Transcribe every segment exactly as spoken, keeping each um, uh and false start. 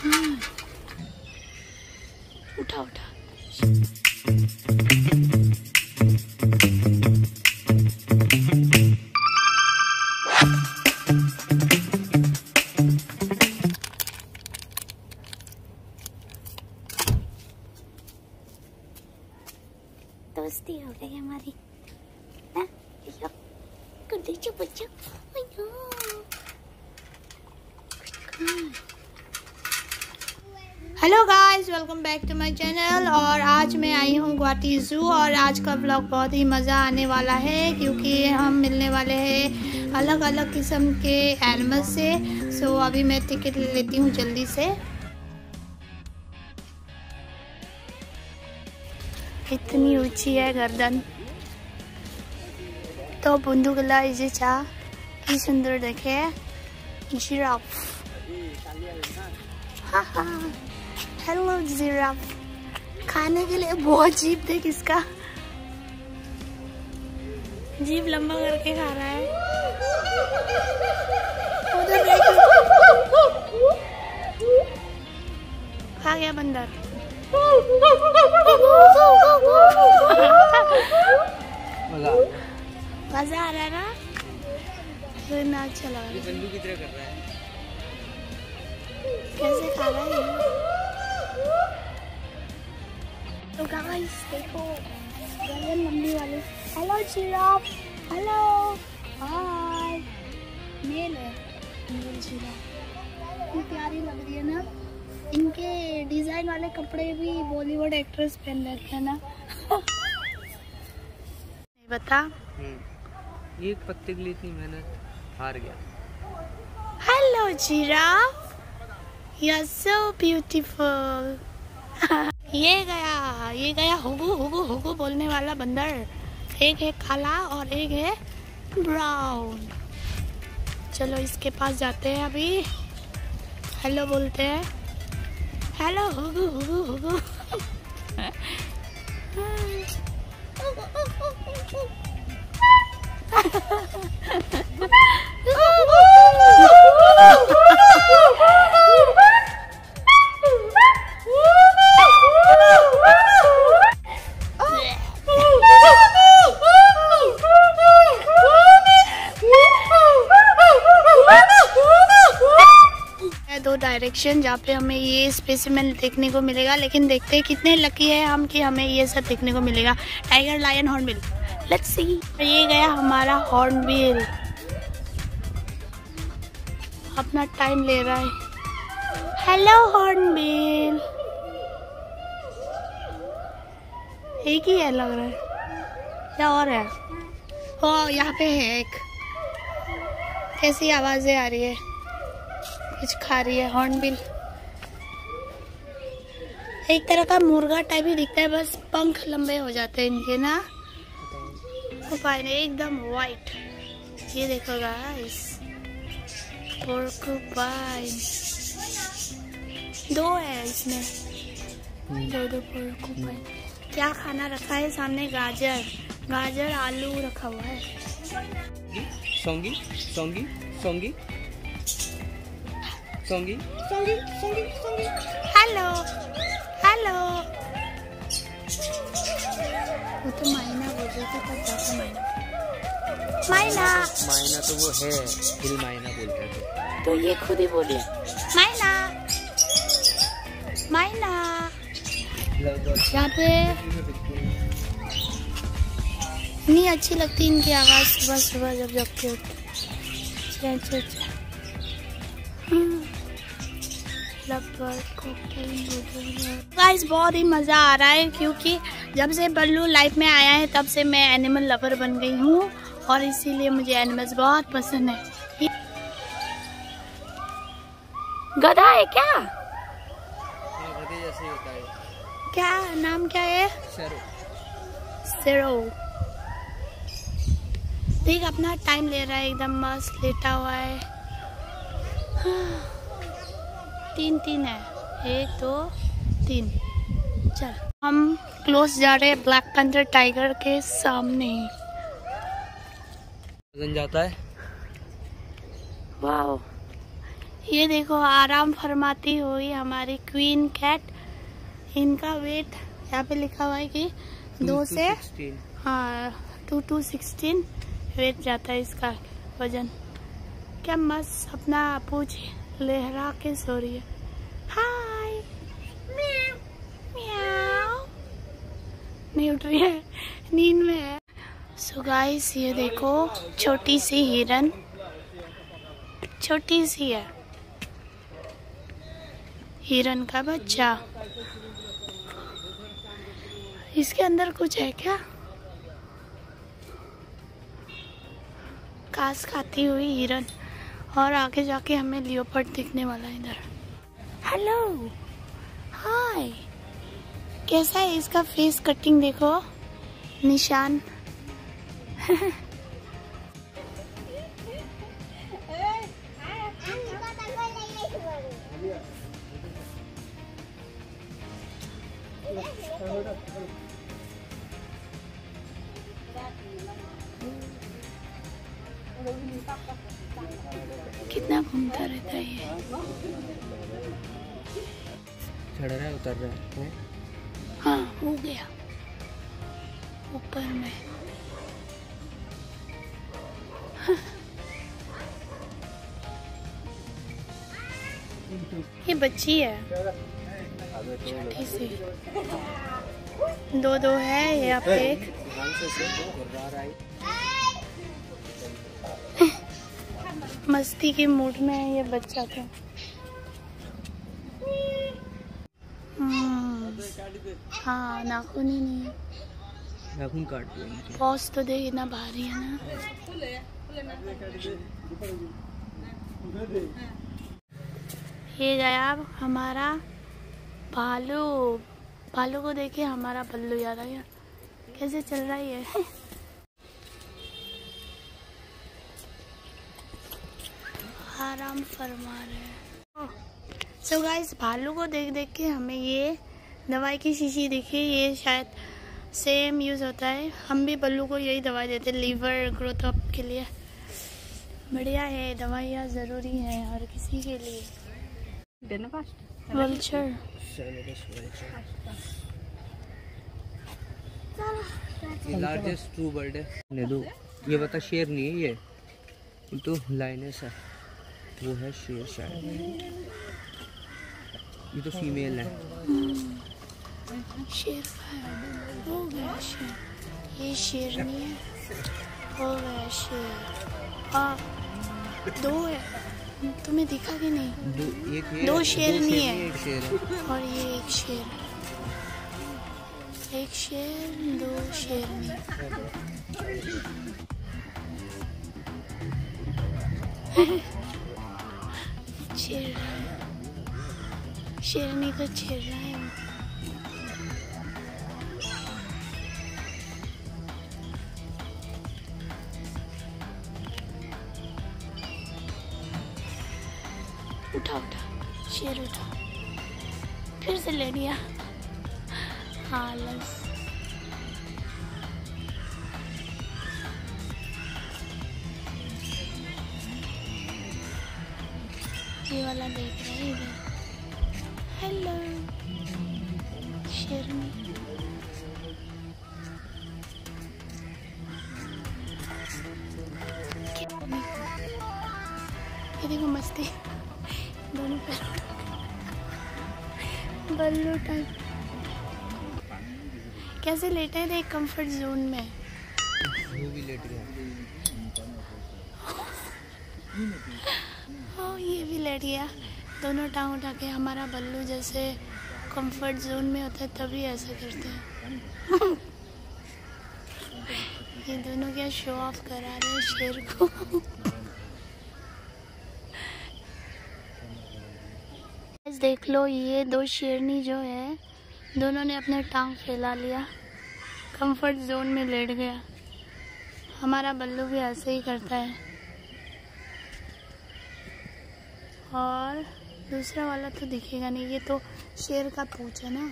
उठा उठा। दोस्ती हो गई हमारी ना। गुड्डू चुप चुप। Hello guys, welcome back to my channel. और आज मैं आई हूँ गुवाहाटी ज़ू और आज का ब्लॉग बहुत ही मज़ा आने वाला है क्योंकि हम मिलने वाले हैं अलग अलग किस्म के एनिमल से। सो अभी मैं टिकट ले लेती हूँ जल्दी से। इतनी ऊंची है गर्दन तो बंदूकला इसे चा की सुंदर देखे। जिराफ, हाँ हाँ, हेलो जिराफ। खाने के लिए बहुत जीभ देख इसका, जीभ लंबा करके खा रहा है। उधर देख, खा गया बंदर। मजा आ रहा है ना, तो ना अच्छा लग रहा है। बंदूक की तरह कर रहा है, कैसे खा रहा है ये? तो गाइस देखो गर्दन लंबी वाली। Hello giraffe, hello, hi. Male है मेल जिराफ, इतनी प्यारी लग रही है ना। इनके डिजाइन वाले कपड़े भी बॉलीवुड एक्ट्रेस पहन रखे है ना। बता, एक पत्ते के लिए इतनी मेहनत, हार गया। Hello giraffe, you are so beautiful. ये गया ये गया हुगू हुगू हुगू बोलने वाला बंदर। एक है काला और एक है ब्राउन। चलो इसके पास जाते हैं अभी। हेलो बोलते हैं, हेलो हुगू हुगू हुगू। दो डायरेक्शन जहाँ पे हमें ये स्पेसिमेन देखने को मिलेगा, लेकिन देखते हैं कितने लकी है हम कि हमें ये सब देखने को मिलेगा। Tiger, lion, hornbill, let's see. ये गया हमारा हॉर्नबिल, अपना टाइम ले रहा है। हेलो हॉर्नबिल, एक ही है लग रहा है या और है? ओ यहाँ पे है एक। कैसी आवाजें आ रही है, कुछ खा रही है हॉर्नबिल। एक तरह का मुर्गा टाइप ही दिखता है, बस पंख लंबे हो जाते हैं इनके ना। पोर्कुपाइन एकदम वाइट। ये देखो गाइस, पोर्कुपाइन दो है इसमें, दो दो पोर्कुपाइन। क्या खाना रखा है सामने? गाजर, गाजर आलू रखा हुआ है। सोंगी सोंगी सोंगी सोंगी सोंगी सोंगी सोंगी। Hello hello. वो तो मायना बोल रही थी, तब जाकर मायना मायना मायना तो वो है, हिल मायना बोलते थे। तो ये खुद ही बोली मायना मायना। यहाँ पे इतनी अच्छी लगती है इनकी आवाज़ सुबह सुबह जब जगते होते। अच्छा अच्छा, गाइस बहुत ही मज़ा आ रहा है क्योंकि जब से बल्लू लाइफ में आया है तब से मैं एनिमल लवर बन गई हूँ और इसीलिए मुझे एनिमल्स बहुत पसंद है। गधा है क्या? गधे जैसे होता है। क्या नाम क्या है? शेरो। शेरो देख अपना टाइम ले रहा है, एकदम मस्त लेटा हुआ है। तीन तीन है, एक दो तीन। चल हम क्लोज जा रहे हैं ब्लैक पैंथर टाइगर के सामने। वजन जाता है। वाओ, ये देखो आराम फरमाती हुई हमारी क्वीन कैट। इनका वेट यहाँ पे लिखा हुआ है कि दो से हाँ टू टू सिक्सटीन वेट जाता है इसका वजन। क्या मस्त अपना पूछ लहरा के सो रही है। हाय म्याऊ म्याऊ नहीं उठ रही है, नींद में है। सो गाइस ये देखो छोटी सी हिरन, छोटी सी है हिरन का बच्चा। इसके अंदर कुछ है क्या? घास खाती हुई हिरन। और आगे जाके हमें लियोपर्ड दिखने वाला है इधर। हेलो हाय, कैसा है इसका फेस कटिंग देखो, निशान। कितना घूमता रहता है ये। चढ़ रहा है उतर रहा है। हाँ हो गया ऊपर में। ये बच्ची है छोटी सी, दो दो है यहाँ पे एक। मस्ती के मूड में है ये बच्चा तो। हाँ नाखून ही नहीं है, नाखून काट दिए। पॉज तो दे, इतना भारी है ना। ये गया हमारा भालू। भालू को देखे हमारा बल्लू याद आ गया। कैसे चल रहा है ये। आराम फरमा रहे हैं। सो गाइस भालू को देख देख के हमें ये दवाई की शीशी दिखी। ये शायद सेम यूज़ होता है। हम भी बल्लू को यही दवाई देते हैं लीवर ग्रोथ अप के लिए। बढ़िया है, दवाइयाँ ज़रूरी है हर किसी के लिए। वल्चर लार्जेस्ट ट्रू बर्ड है। ने दो ये बता, शेर नहीं है ये, तो लाइनस है, वो है शेर शायद। ये तो फीमेल है। शेर हो गया शेर, ये शेर नहीं है, हो गया शेर। हाँ दो है, तुम्हें दिखा कि नहीं? दो, एक है, दो शेरनी है, एक शेर है। और ये एक शेर, एक शेर दो शेरनी। छेड़ रहा है, शेरनी को छेड़ रहा है। उठा उठा शेर उठा, फिर से ले लिया। आलस। ये वाला देख रहे हैं इधर। हेलो शेरनी। ये देखो मस्ती दोनों पैरों बल्लू टाइप। कैसे लेटे हैं देख कंफर्ट जोन में। वो भी लेट गया। हाँ ये भी लेट गया। दोनों टांग उठा के। हमारा बल्लू जैसे कंफर्ट जोन में होता है तभी ऐसा करते हैं। ये दोनों क्या शो ऑफ करा रहे हैं शेर को। देख लो ये दो शेरनी जो है, दोनों ने अपने टांग फैला लिया, कंफर्ट जोन में लेट गया। हमारा बल्लू भी ऐसे ही करता है। और दूसरा वाला तो दिखेगा नहीं, ये तो शेर का पूंछ है ना।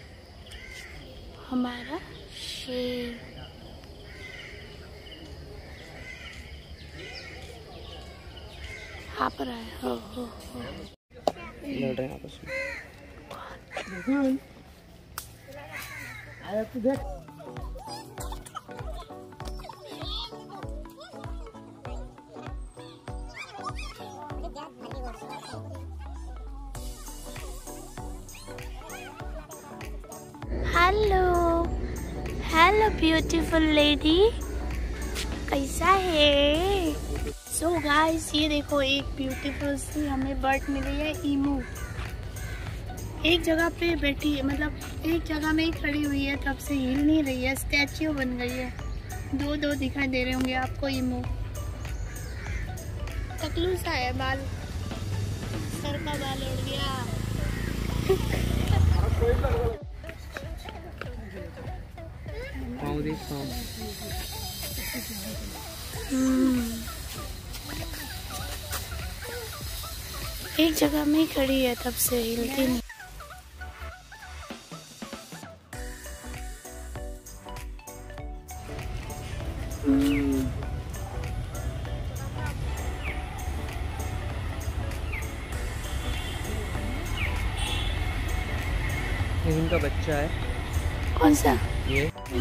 हमारा शेर। यहाँ पर आए हो हो हो लड़ रहे हैं आपस में। हेलो हेलो ब्यूटीफुल लेडी, कैसा है? सो so गाइस, ये देखो एक ब्यूटीफुल सी हमें बर्ड मिली है, ईमू। एक जगह पे बैठी है, मतलब एक जगह में ही खड़ी हुई है, तब से हिल नहीं रही है, स्टैच्यू बन गई है। दो दो दिखाई दे रहे होंगे आपको ईमू। टकलू सा है, बाल, सर का बाल उड़ गया। पाँव देख, पाँव। एक जगह में ही खड़ी है, तब से हिलती नहीं। ये इनका बच्चा है। कौन सा? ये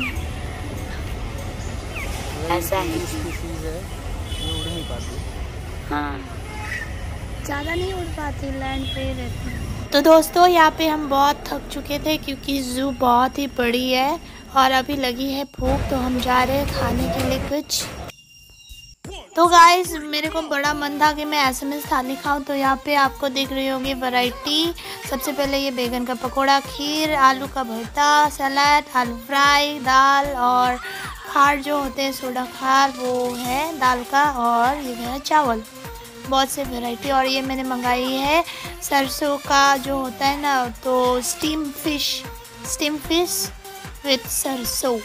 ऐसा है, स्पीशीज है, ये उड़ नहीं पाती। हाँ, ज़्यादा नहीं उड़ पाती, लैंड पे ही रहती है। तो दोस्तों, यहाँ पे हम बहुत थक चुके थे क्योंकि जू बहुत ही बड़ी है और अभी लगी है भूख, तो हम जा रहे हैं खाने के लिए कुछ। तो गाइस, मेरे को बड़ा मन था कि मैं एसएमएस थाली खाऊं, तो यहाँ पे आपको दिख रही होगी वैरायटी। सबसे पहले ये बैगन का पकोड़ा, खीर, आलू का भरता, सलाद, आलू फ्राई, दाल और खार जो होते हैं, सोडा खार, वो है दाल का, और ये है चावल। बहुत से वैरायटी। और ये मैंने मंगाई है सरसों का जो होता है ना, तो steam fish, steam fish with सरसों।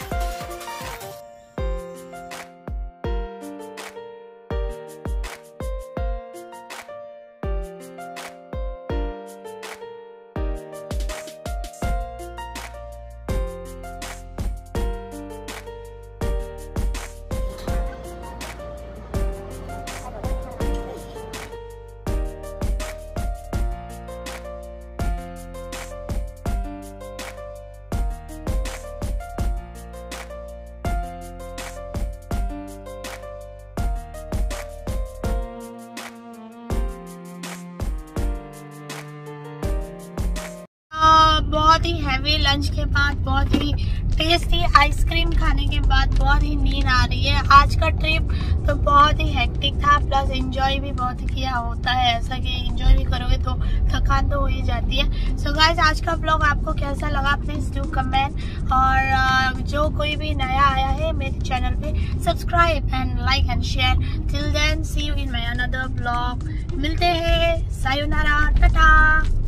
बहुत ही हैवी लंच के बाद, बहुत ही टेस्टी आइसक्रीम खाने के बाद बहुत ही नींद आ रही है। आज का ट्रिप तो बहुत ही हेक्टिक था, प्लस एंजॉय भी बहुत ही किया। होता है ऐसा कि एंजॉय भी करोगे तो थकान तो हो ही जाती है। सो गाइस, आज का ब्लॉग आपको कैसा लगा प्लीज डू कमेंट, और जो कोई भी नया आया है मेरे चैनल पे, subscribe and like and share. Till then, see you in my another blog. मिलते हैं, सायोनारा, टाटा।